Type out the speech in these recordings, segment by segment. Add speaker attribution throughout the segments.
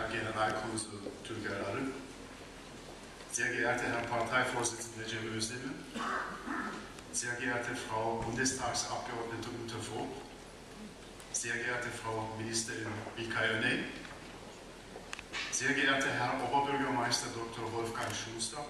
Speaker 1: Herr Generalkonsul Türker Arif, sehr geehrter Herr Parteivorsitzender Cem Özdemir, sehr geehrte Frau Bundestagsabgeordnete Uta Vogt, sehr geehrte Frau Ministerin İlkay Öney, sehr geehrter Herr Oberbürgermeister Dr. Wolfgang Schuster,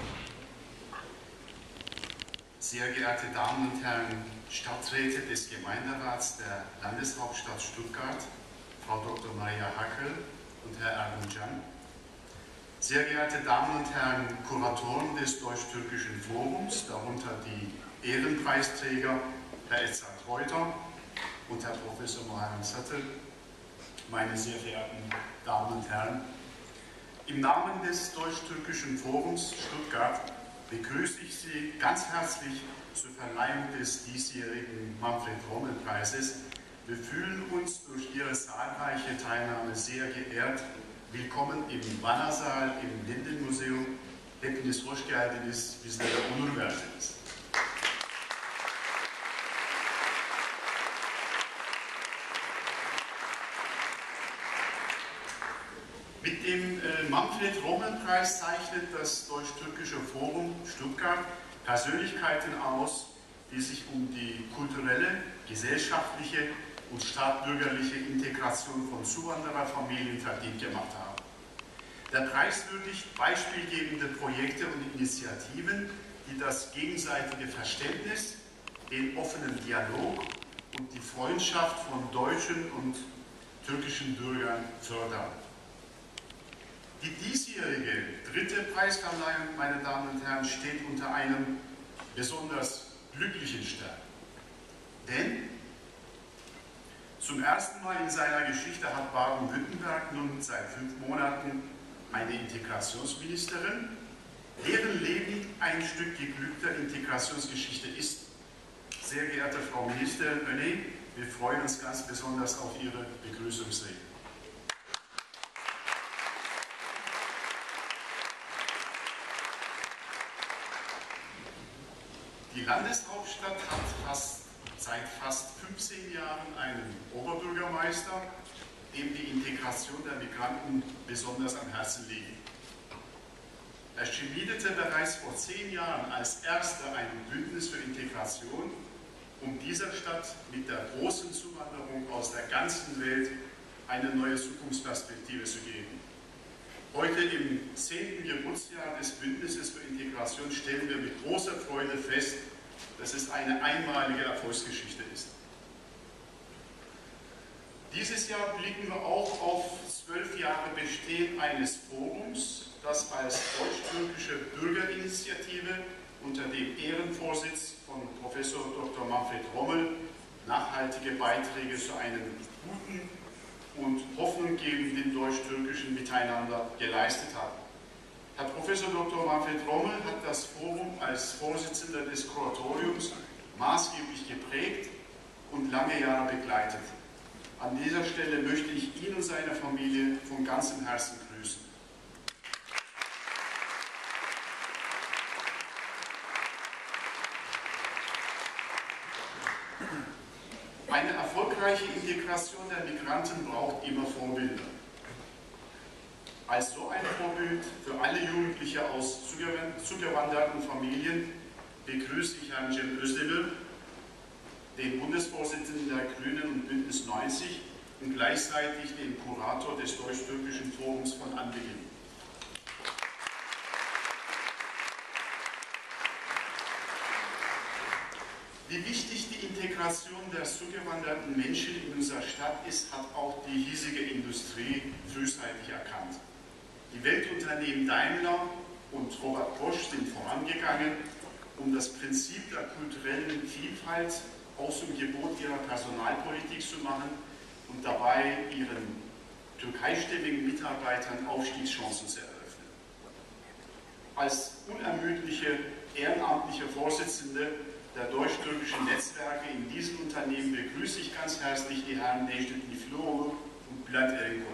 Speaker 1: sehr geehrte Damen und Herren Stadträte des Gemeinderats der Landeshauptstadt Stuttgart, Frau Dr. Maria Hackel und Herr Ergun Can, sehr geehrte Damen und Herren Kuratoren des Deutsch-Türkischen Forums, darunter die Ehrenpreisträger Herr Edzard Reuter und Herr Professor Muharrem Sattel, meine sehr verehrten Damen und Herren, im Namen des Deutsch-Türkischen Forums Stuttgart begrüße ich Sie ganz herzlich zur Verleihung des diesjährigen Manfred-Rommel-Preises. Wir fühlen uns durch Ihre zahlreiche Teilnahme sehr geehrt. Willkommen im Vannasaal im Lindenmuseum. Hepiniz hoş geldiniz, bizlere onur verdiniz. Mit dem Manfred-Rommel-Preis zeichnet das Deutsch-Türkische Forum Stuttgart Persönlichkeiten aus, die sich um die kulturelle, gesellschaftliche und staatsbürgerliche Integration von Zuwandererfamilien verdient gemacht haben. Der Preis würdigt beispielgebende Projekte und Initiativen, die das gegenseitige Verständnis, den offenen Dialog und die Freundschaft von deutschen und türkischen Bürgern fördern. Die diesjährige dritte Preisverleihung, meine Damen und Herren, steht unter einem besonders glücklichen Stern. Denn zum ersten Mal in seiner Geschichte hat Baden-Württemberg nun seit 5 Monaten eine Integrationsministerin, deren Leben ein Stück geglückter Integrationsgeschichte ist. Sehr geehrte Frau Ministerin Öney, wir freuen uns ganz besonders auf Ihre Begrüßungsrede. Die Landeshauptstadt hat seit fast 15 Jahren einen Oberbürgermeister, dem die Integration der Migranten besonders am Herzen liegt. Er schmiedete bereits vor 10 Jahren als erster ein Bündnis für Integration, um dieser Stadt mit der großen Zuwanderung aus der ganzen Welt eine neue Zukunftsperspektive zu geben. Heute im 10. Geburtsjahr des Bündnisses für Integration stellen wir mit großer Freude fest, dass es eine einmalige Erfolgsgeschichte ist. Dieses Jahr blicken wir auch auf 12 Jahre Bestehen eines Forums, das als Deutsch-Türkische Bürgerinitiative unter dem Ehrenvorsitz von Professor Dr. Manfred Rommel nachhaltige Beiträge zu einem guten und hoffnunggebenden deutsch-türkischen Miteinander geleistet hat. Herr Professor Dr. Manfred Rommel hat das Forum als Vorsitzender des Kuratoriums maßgeblich geprägt und lange Jahre begleitet. An dieser Stelle möchte ich ihn und seine Familie von ganzem Herzen grüßen. Eine erfolgreiche Integration der Migranten braucht immer Vorbilder. Als so ein Vorbild für alle Jugendliche aus zugewanderten Familien begrüße ich Herrn Cem Özdemir, den Bundesvorsitzenden der Grünen und Bündnis 90 und gleichzeitig den Kurator des Deutsch-Türkischen Forums von Anbeginn. Wie wichtig die Integration der zugewanderten Menschen in unserer Stadt ist, hat auch die hiesige Industrie frühzeitig erkannt. Die Weltunternehmen Daimler und Robert Bosch sind vorangegangen, um das Prinzip der kulturellen Vielfalt auch zum Gebot ihrer Personalpolitik zu machen und dabei ihren türkeisstämmigen Mitarbeitern Aufstiegschancen zu eröffnen. Als unermüdliche ehrenamtliche Vorsitzende der deutsch-türkischen Netzwerke in diesem Unternehmen begrüße ich ganz herzlich die Herren Necdet Niflioğlu und Bülent Erinkoğlu.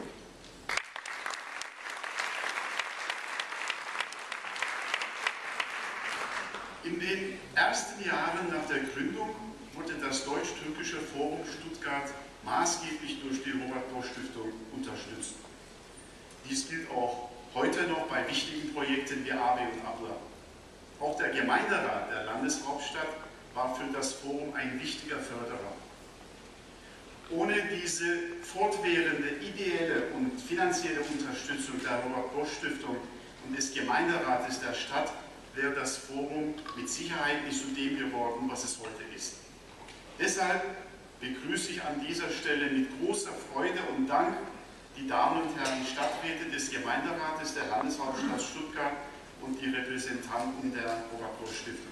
Speaker 1: In den ersten Jahren nach der Gründung wurde das Deutsch-Türkische Forum Stuttgart maßgeblich durch die Robert-Bosch-Stiftung unterstützt. Dies gilt auch heute noch bei wichtigen Projekten wie ABE und ABLA. Auch der Gemeinderat der Landeshauptstadt war für das Forum ein wichtiger Förderer. Ohne diese fortwährende ideelle und finanzielle Unterstützung der Robert-Bosch-Stiftung und des Gemeinderates der Stadt wäre das Forum mit Sicherheit nicht zu dem geworden, was es heute ist. Deshalb begrüße ich an dieser Stelle mit großer Freude und Dank die Damen und Herren Stadträte des Gemeinderates der Landeshauptstadt Stuttgart und die Repräsentanten der Robert-Bosch-Stiftung.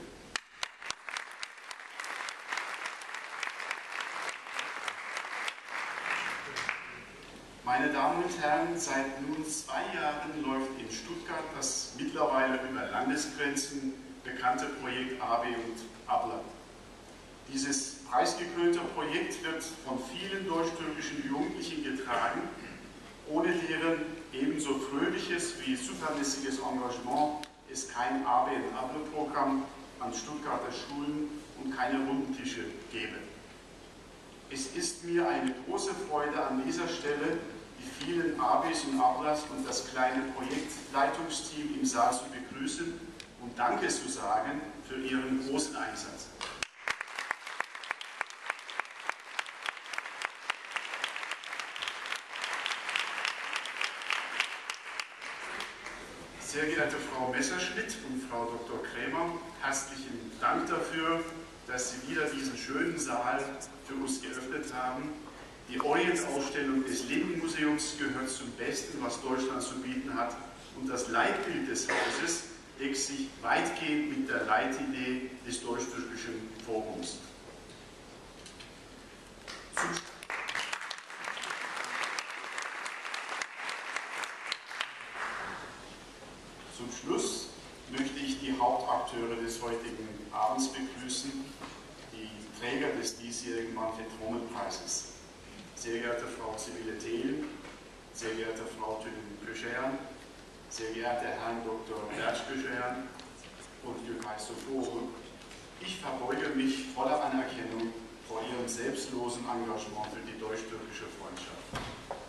Speaker 1: Meine Damen und Herren, seit nun 2 Jahren läuft in Stuttgart das mittlerweile über Landesgrenzen bekannte Projekt ABE und ABLA. Dieses preisgekrönte Projekt wird von vielen deutsch-türkischen Jugendlichen getragen, ohne deren ebenso fröhliches wie zuverlässiges Engagement es kein ABE und ABLA-Programm an Stuttgarter Schulen und keine Rundentische gäbe. Es ist mir eine große Freude, an dieser Stelle die vielen ABEs und ABLAs und das kleine Projektleitungsteam im Saal zu begrüßen und Danke zu sagen für ihren großen Einsatz. Sehr geehrte Frau Messerschmidt und Frau Dr. Krämer, herzlichen Dank dafür, dass Sie wieder diesen schönen Saal für uns geöffnet haben. Die Orient-Ausstellung des Lindenmuseums gehört zum Besten, was Deutschland zu bieten hat, und das Leitbild des Hauses deckt sich weitgehend mit der Leitidee des Deutsch-Türkischen Forums. Zum Schluss möchte ich die Hauptakteure des heutigen Abends begrüßen, die Träger des diesjährigen Manfred-Rommel-Preises. Sehr geehrte Frau Sibylle Thelen, sehr geehrte Frau Tülin-Köschern, sehr geehrter Herr Dr. Bertsch-Köschern und Gökay Soforu, ich verbeuge mich voller Anerkennung vor Ihrem selbstlosen Engagement für die deutsch-türkische Freundschaft.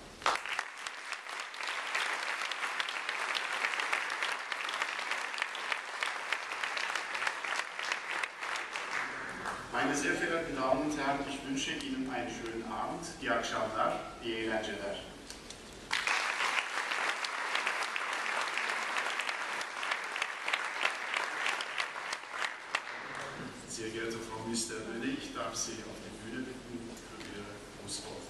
Speaker 1: Meine sehr verehrten Damen und Herren, ich wünsche Ihnen einen schönen Abend. İyi akşamlar, iyi eğlenceler. Sehr geehrte Frau Minister Röne, ich darf Sie auf die Bühne bitten für Ihre Grußworte.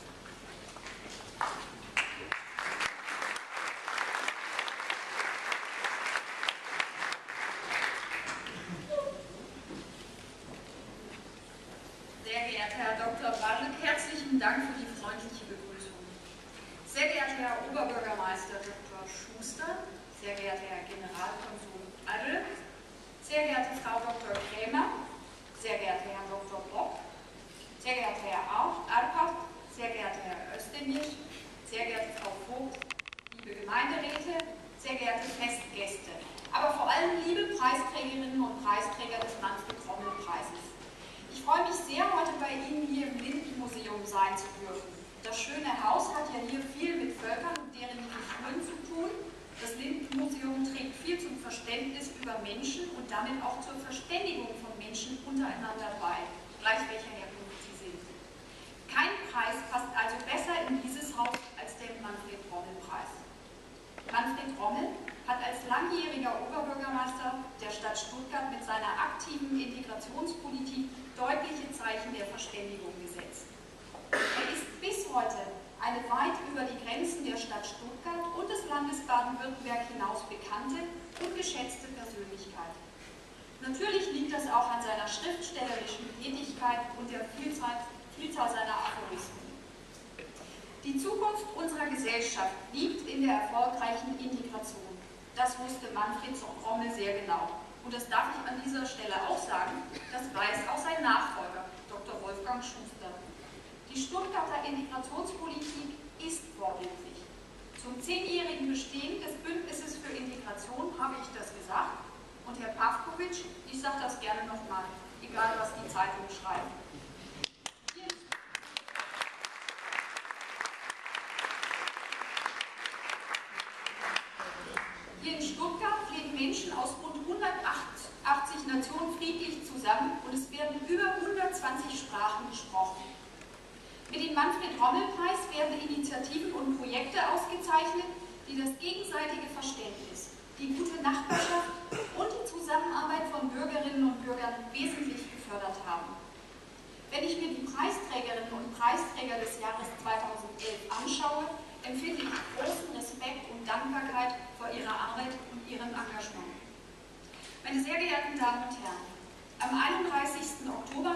Speaker 2: Sehr geehrter Herr Dr. Barlik, herzlichen Dank für die freundliche Begrüßung. Sehr geehrter Herr Oberbürgermeister Dr. Schuster, sehr geehrter Herr Generalkonsul Adel, sehr geehrte Frau Dr. Krämer, sehr geehrter Herr Dr. Bock, sehr geehrter Herr Arpap, sehr geehrter Herr Özdemir, sehr geehrte Frau Vogt, liebe Gemeinderäte, sehr geehrte Festgäste, aber vor allem liebe Preisträgerinnen und Preisträger des Manfred-Rommel-Preises. Ich freue mich sehr, heute bei Ihnen hier im Lindenmuseum sein zu dürfen. Das schöne Haus hat ja hier viel mit Völkern und deren Kulturen zu tun. Das Lindenmuseum trägt viel zum Verständnis über Menschen und damit auch zur Verständigung von Menschen untereinander bei, gleich welcher Herkunft sie sind. Kein Preis passt also besser in dieses Haus als der Manfred-Rommel-Preis. Manfred Rommel hat als langjähriger Oberbürgermeister der Stadt Stuttgart mit seiner aktiven Integrationspolitik deutliche Zeichen der Verständigung gesetzt. Er ist bis heute eine weit über die Grenzen der Stadt Stuttgart und des Landes Baden-Württemberg hinaus bekannte und geschätzte Persönlichkeit. Natürlich liegt das auch an seiner schriftstellerischen Tätigkeit und der Vielzahl seiner Aphorismen. Die Zukunft unserer Gesellschaft liegt in der erfolgreichen Integration. Das wusste Manfred Rommel sehr genau. Und das darf ich an dieser Stelle auch sagen, das weiß auch sein Nachfolger, Dr. Wolfgang Schuster. Die Stuttgarter Integrationspolitik ist vorbildlich. Zum 10-jährigen Bestehen des Bündnisses für Integration habe ich das gesagt. Und Herr Pawkowitsch, ich sage das gerne nochmal, egal was die Zeitungen schreiben. Menschen aus rund 180 Nationen friedlich zusammen und es werden über 120 Sprachen gesprochen. Mit dem Manfred-Rommel-Preis werden Initiativen und Projekte ausgezeichnet, die das gegenseitige Verständnis, die gute Nachbarschaft und die Zusammenarbeit von Bürgerinnen und Bürgern wesentlich gefördert haben. Wenn ich mir die Preisträgerinnen und Preisträger des Jahres 2011 anschaue, empfinde ich großen Respekt und Dankbarkeit vor ihrer Arbeit und ihrem Engagement. Meine sehr geehrten Damen und Herren, am 31. Oktober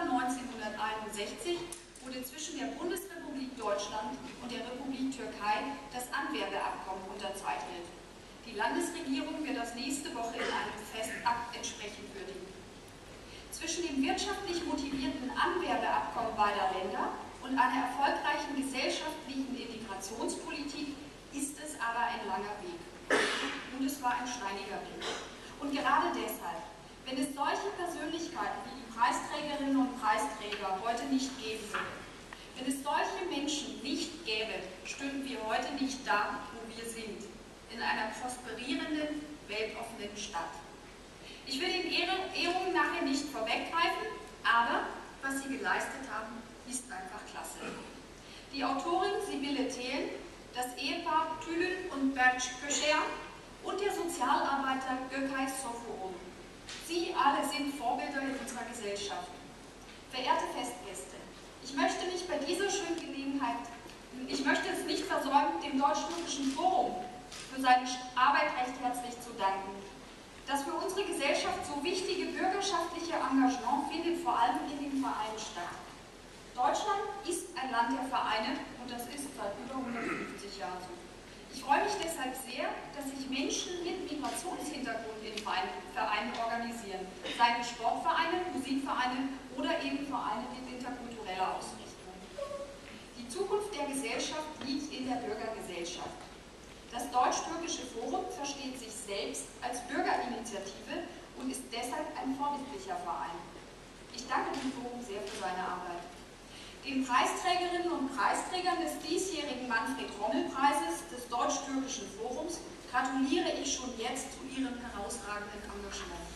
Speaker 2: 1961 wurde zwischen der Bundesrepublik Deutschland und der Republik Türkei das Anwerbeabkommen unterzeichnet. Die Landesregierung wird das nächste Woche in einem Festakt entsprechend würdigen. Zwischen dem wirtschaftlich motivierten Anwerbeabkommen beider Länder und einer erfolgreichen gesellschaftlichen Integrationspolitik ist es aber ein langer Weg. Und es war ein steiniger Weg. Und gerade deshalb, wenn es solche Persönlichkeiten wie die Preisträgerinnen und Preisträger heute nicht geben würde, wenn es solche Menschen nicht gäbe, stünden wir heute nicht da, wo wir sind, in einer prosperierenden, weltoffenen Stadt. Ich will den Ehrungen nachher nicht vorweggreifen, aber was sie geleistet haben, ist einfach klasse. Die Autorin Sibylle Thelen, das Ehepaar Tülün und Berç Köşeyan und der Sozialarbeiter Gökay Sofuoğlu. Sie alle sind Vorbilder in unserer Gesellschaft. Verehrte Festgäste, ich möchte mich bei dieser schönen Gelegenheit, ich möchte es nicht versäumen, dem Deutsch-Türkischen Forum für seine Arbeit recht herzlich zu danken. Das für unsere Gesellschaft so wichtige bürgerschaftliche Engagement findet vor allem in den Vereinen statt. Deutschland ist ein Land der Vereine und das ist seit über 150 Jahren so. Ich freue mich deshalb sehr, dass sich Menschen mit Migrationshintergrund in Vereinen organisieren, seien es Sportvereine, Musikvereine oder eben Vereine mit interkultureller Ausrichtung. Die Zukunft der Gesellschaft liegt in der Bürgergesellschaft. Das Deutsch-Türkische Forum versteht sich selbst als Bürgerinitiative und ist deshalb ein vorbildlicher Verein. Ich danke dem Forum sehr für seine Arbeit. Den Preisträgerinnen und Preisträgern des diesjährigen Manfred-Rommel-Preises des Deutsch-Türkischen Forums gratuliere ich schon jetzt zu ihrem herausragenden Engagement.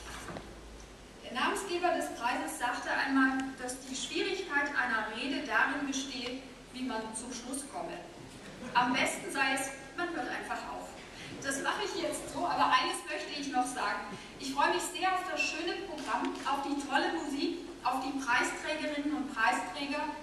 Speaker 2: Der Namensgeber des Preises sagte einmal, dass die Schwierigkeit einer Rede darin besteht, wie man zum Schluss komme. Am besten sei es, man hört einfach auf. Das mache ich jetzt so, aber eines möchte ich noch sagen. Ich freue mich sehr auf das schöne Programm, auf die tolle Musik, auf die Preisträgerinnen und Preisträger